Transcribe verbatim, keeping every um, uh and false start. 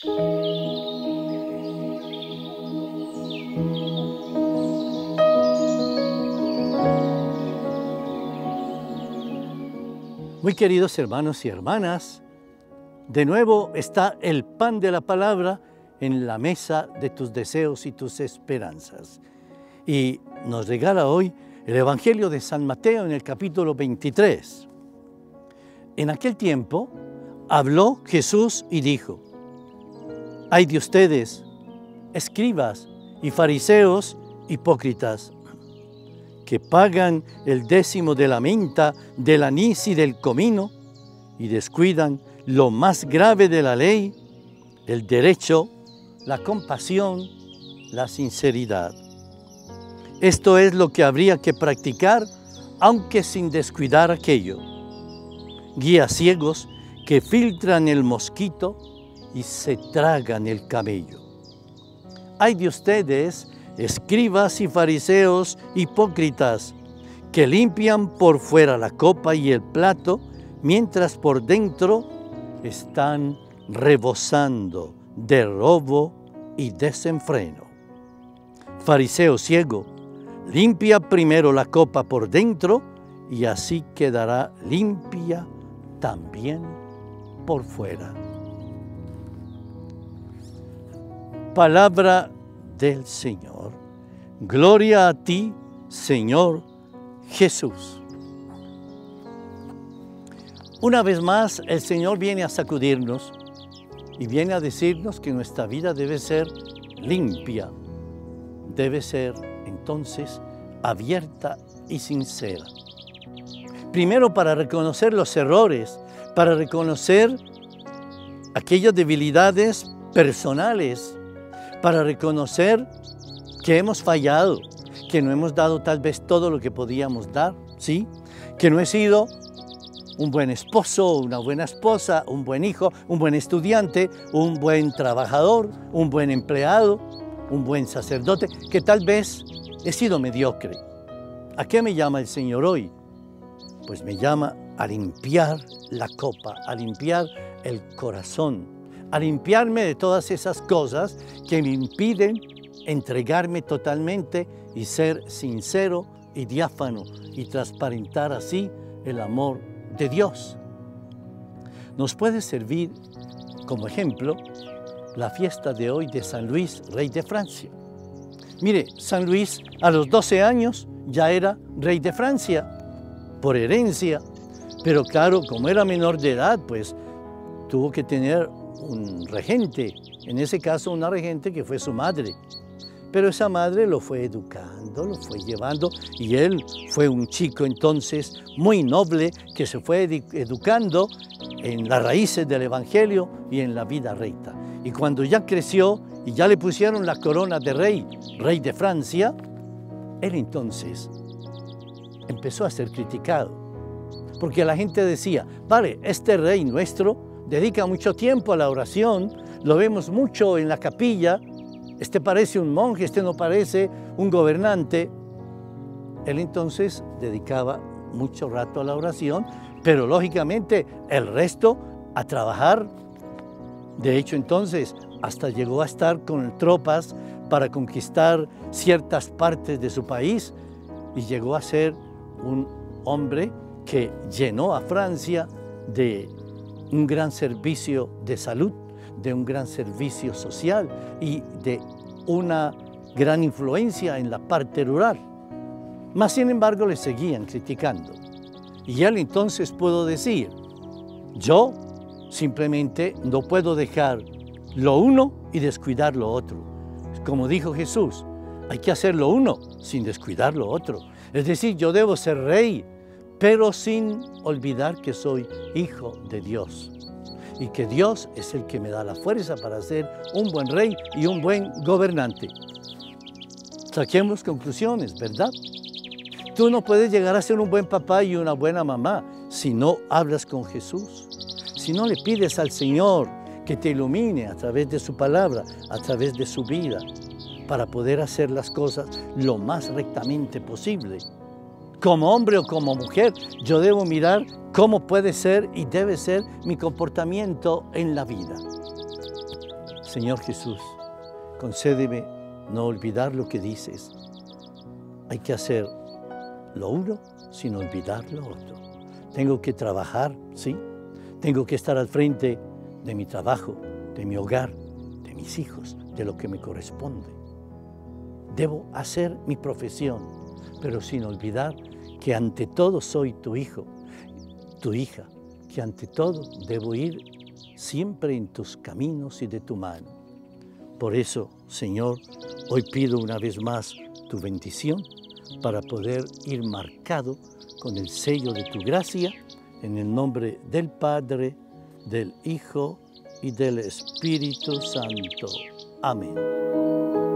Muy queridos hermanos y hermanas, de nuevo está el pan de la palabra en la mesa de tus deseos y tus esperanzas. Y nos regala hoy el Evangelio de San Mateo en el capítulo veintitrés. En aquel tiempo habló Jesús y dijo: «Ay de ustedes, escribas y fariseos hipócritas, que pagan el décimo de la menta, del anís y del comino, y descuidan lo más grave de la ley, el derecho, la compasión, la sinceridad. Esto es lo que habría que practicar, aunque sin descuidar aquello. Guías ciegos que filtran el mosquito y se tragan el camello. Ay de ustedes, escribas y fariseos hipócritas, que limpian por fuera la copa y el plato, mientras por dentro están rebosando de robo y desenfreno. Fariseo ciego, limpia primero la copa por dentro, y así quedará limpia también por fuera». Palabra del Señor. Gloria a ti, Señor Jesús. Una vez más, el Señor viene a sacudirnos y viene a decirnos que nuestra vida debe ser limpia, debe ser entonces abierta y sincera. Primero, para reconocer los errores, para reconocer aquellas debilidades personales, para reconocer que hemos fallado, que no hemos dado tal vez todo lo que podíamos dar, ¿sí? Que no he sido un buen esposo, una buena esposa, un buen hijo, un buen estudiante, un buen trabajador, un buen empleado, un buen sacerdote, que tal vez he sido mediocre. ¿A qué me llama el Señor hoy? Pues me llama a limpiar la copa, a limpiar el corazón, a limpiarme de todas esas cosas que me impiden entregarme totalmente y ser sincero y diáfano y transparentar así el amor de Dios. Nos puede servir como ejemplo la fiesta de hoy de San Luis, rey de Francia. Mire, San Luis a los doce años ya era rey de Francia por herencia, pero claro, como era menor de edad, pues tuvo que tener un regente, en ese caso una regente que fue su madre. Pero esa madre lo fue educando, lo fue llevando, y él fue un chico entonces muy noble que se fue educando en las raíces del Evangelio y en la vida recta. Y cuando ya creció y ya le pusieron la corona de rey, rey de Francia, él entonces empezó a ser criticado. Porque la gente decía: vale, este rey nuestro dedica mucho tiempo a la oración, lo vemos mucho en la capilla, este parece un monje, este no parece un gobernante. Él entonces dedicaba mucho rato a la oración, pero lógicamente el resto a trabajar. De hecho, entonces, hasta llegó a estar con tropas para conquistar ciertas partes de su país y llegó a ser un hombre que llenó a Francia de un gran servicio de salud, de un gran servicio social y de una gran influencia en la parte rural. Mas, sin embargo, le seguían criticando. Y él entonces pudo decir: yo simplemente no puedo dejar lo uno y descuidar lo otro. Como dijo Jesús, hay que hacer lo uno sin descuidar lo otro. Es decir, yo debo ser rey, pero sin olvidar que soy hijo de Dios y que Dios es el que me da la fuerza para ser un buen rey y un buen gobernante. Saquemos conclusiones, ¿verdad? Tú no puedes llegar a ser un buen papá y una buena mamá si no hablas con Jesús, si no le pides al Señor que te ilumine a través de su palabra, a través de su vida, para poder hacer las cosas lo más rectamente posible. Como hombre o como mujer, yo debo mirar cómo puede ser y debe ser mi comportamiento en la vida. Señor Jesús, concédeme no olvidar lo que dices. Hay que hacer lo uno sin olvidar lo otro. Tengo que trabajar, sí. Tengo que estar al frente de mi trabajo, de mi hogar, de mis hijos, de lo que me corresponde. Debo hacer mi profesión, pero sin olvidar que ante todo soy tu hijo, tu hija, que ante todo debo ir siempre en tus caminos y de tu mano. Por eso, Señor, hoy pido una vez más tu bendición para poder ir marcado con el sello de tu gracia, en el nombre del Padre, del Hijo y del Espíritu Santo. Amén.